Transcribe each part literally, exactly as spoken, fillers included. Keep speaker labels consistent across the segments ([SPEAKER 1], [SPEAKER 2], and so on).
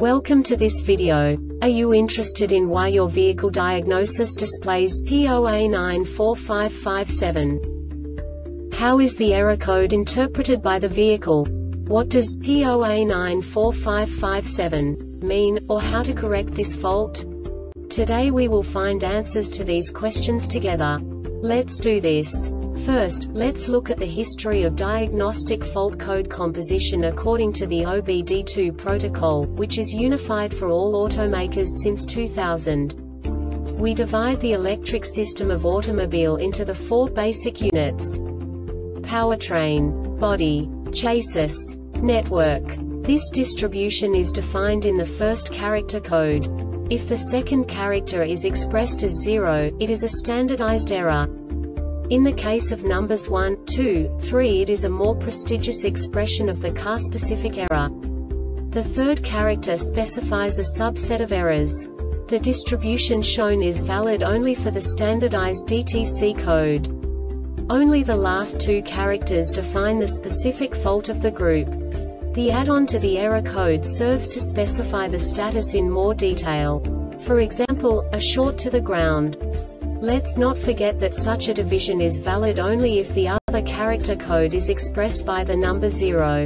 [SPEAKER 1] Welcome to this video. Are you interested in why your vehicle diagnosis displays P zero A nine four five five seven? How is the error code interpreted by the vehicle? What does P zero A nine four five five seven mean, or how to correct this fault? Today we will find answers to these questions together. Let's do this. First, let's look at the history of diagnostic fault code composition according to the O B D two protocol, which is unified for all automakers since two thousand. We divide the electric system of automobile into the four basic units: powertrain, body, chassis, network. This distribution is defined in the first character code. If the second character is expressed as zero, it is a standardized error. In the case of numbers one, two, three, it is a more prestigious expression of the car-specific error. The third character specifies a subset of errors. The distribution shown is valid only for the standardized D T C code. Only the last two characters define the specific fault of the group. The add-on to the error code serves to specify the status in more detail. For example, a short to the ground. Let's not forget that such a division is valid only if the other character code is expressed by the number zero.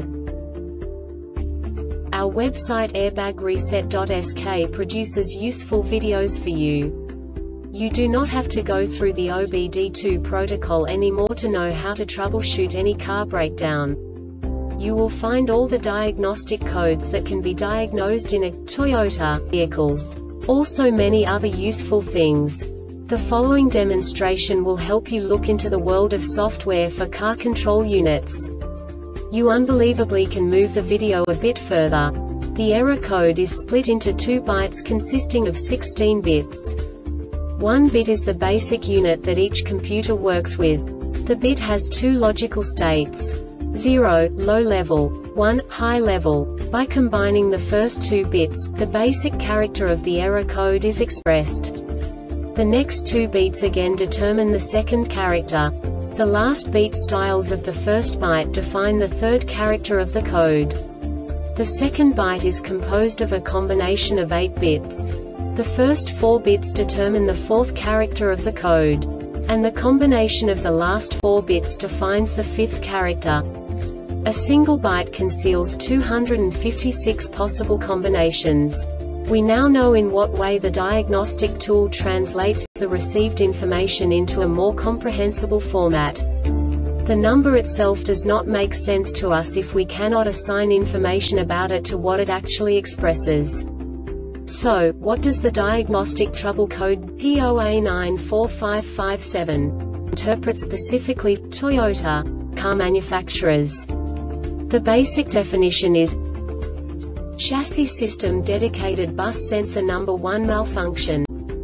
[SPEAKER 1] Our website airbag reset dot S K produces useful videos for you. You do not have to go through the O B D two protocol anymore to know how to troubleshoot any car breakdown. You will find all the diagnostic codes that can be diagnosed in a Toyota vehicles. Also many other useful things. The following demonstration will help you look into the world of software for car control units. You unbelievably can move the video a bit further. The error code is split into two bytes consisting of sixteen bits. One bit is the basic unit that each computer works with. The bit has two logical states: zero, low level, one, high level. By combining the first two bits, the basic character of the error code is expressed. The next two beats again determine the second character. The last beat styles of the first byte define the third character of the code. The second byte is composed of a combination of eight bits. The first four bits determine the fourth character of the code. And the combination of the last four bits defines the fifth character. A single byte conceals two hundred fifty-six possible combinations. We now know in what way the diagnostic tool translates the received information into a more comprehensible format. The number itself does not make sense to us if we cannot assign information about it to what it actually expresses. So, what does the diagnostic trouble code P zero A nine four five five seven interpret specifically for Toyota car manufacturers? The basic definition is chassis system dedicated bus sensor number one malfunction.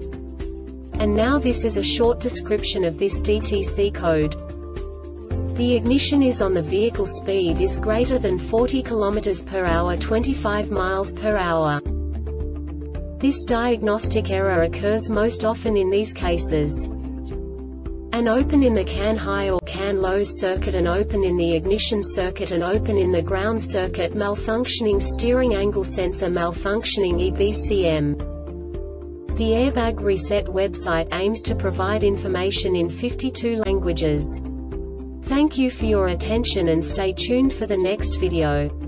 [SPEAKER 1] And now this is a short description of this D T C code. The ignition is on, the vehicle speed is greater than forty kilometers per hour, twenty-five miles per hour. This diagnostic error occurs most often in these cases: an open in the can high or can low circuit, an open in the ignition circuit, an open in the ground circuit, malfunctioning steering angle sensor, malfunctioning E B C M. The Airbag Reset website aims to provide information in fifty-two languages. Thank you for your attention and stay tuned for the next video.